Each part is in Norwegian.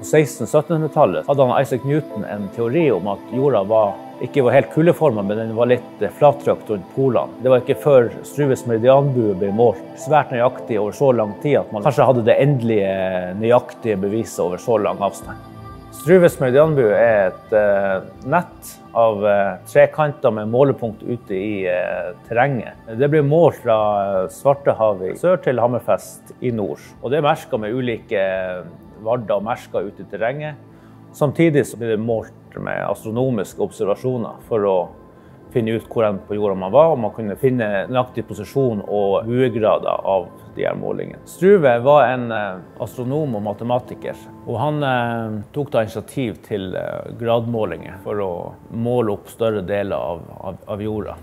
På 1600-1700-tallet hadde Isaac Newton en teori om at jorda ikke var helt kuleformet, men den var litt flatrøkt rundt polene. Det var ikke før Struves meridianbue ble målt svært nøyaktig over så lang tid at man kanskje hadde det endelige nøyaktige beviset over så lang avstand. Struves meridianbue er et nett av trekanter med målepunkt ute i terrenget. Det blir målt fra Svartehavet i sør til Hammerfest i nord. Og det er merket med ulike varder og merker ute i terrenget. Samtidig så blir det målt med astronomiske observasjoner for å finne ut hvor på jorda man var, og man kunne finne nøyaktig posisjon og buegrader av de her målingene. Struve var en astronom og matematiker, og han tok da initiativ til gradmålinger for å måle opp større deler av jorda.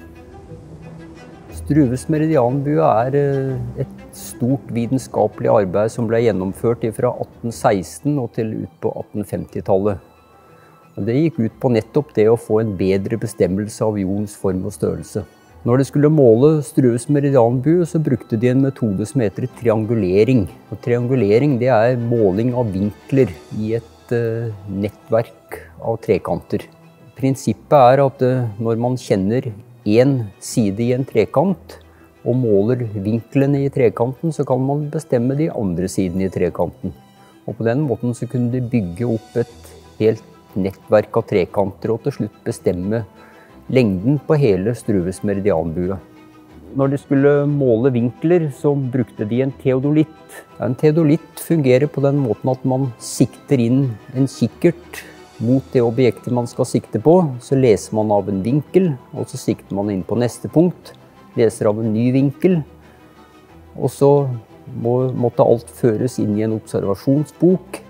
Struves meridianbue er et stort vitenskapelig arbeid som ble gjennomført fra 1816 og til ut på 1850-tallet. Det gikk ut på nettopp det å få en bedre bestemmelse av jordens form og størrelse. Når de skulle måle Struves meridianbue, så brukte de en metode som heter triangulering. Og triangulering det er måling av vinkler i et nettverk av trekanter. Prinsippet er at når man kjenner en side i en trekant og måler vinklene i trekanten, så kan man bestemme de andre sidene i trekanten. Og på den måten så kunne de bygge opp et helt nettverk av trekanter og til slutt bestemme lengden på hele Struves meridianbue. Når de skulle måle vinkler, så brukte de en teodolitt. En teodolitt fungerer på den måten at man sikter inn en kikkert mot det objektet man skal sikte på. Så leser man av en vinkel, og så sikter man inn på neste punkt, leser av en ny vinkel, og så måtte alt føres inn i en observasjonsbok.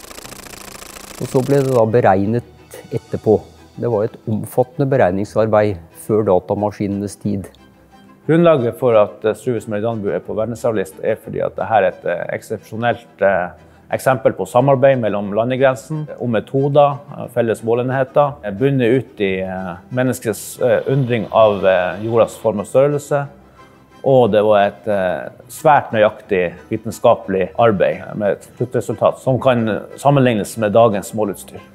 Og så ble det da beregnet etterpå. Det var et omfattende beregningsarbeid før datamaskinenes tid. Grunnlaget for at Struves meridianbue er på verdensarvlisten er fordi at dette er et eksepsjonelt eksempel på samarbeid mellom landegrensen, om metoder, felles målenheter, bundet ut i menneskets undring av jordas form og størrelse. Og det var et svært nøyaktig vitenskapelig arbeid med et sluttresultat som kan sammenlignes med dagens måleutstyr.